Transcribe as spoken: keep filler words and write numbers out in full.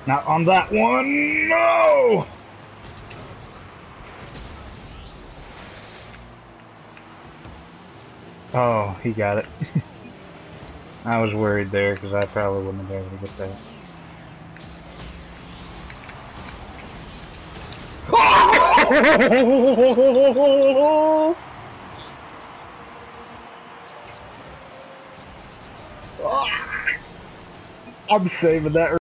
Not on that one. No! Oh, he got it. I was worried there because I probably wouldn't have been able to get that. I'm saving that.